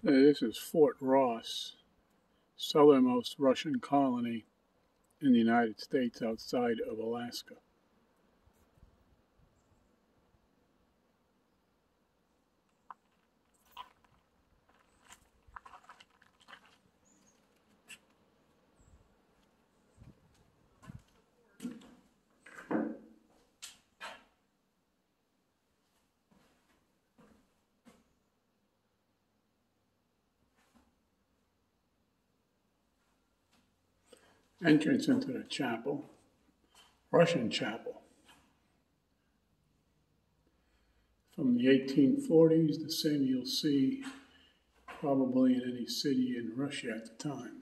This is Fort Ross, southernmost Russian colony in the United States outside of Alaska. Entrance into the chapel, Russian chapel. From the 1840s, the same you'll see probably in any city in Russia at the time.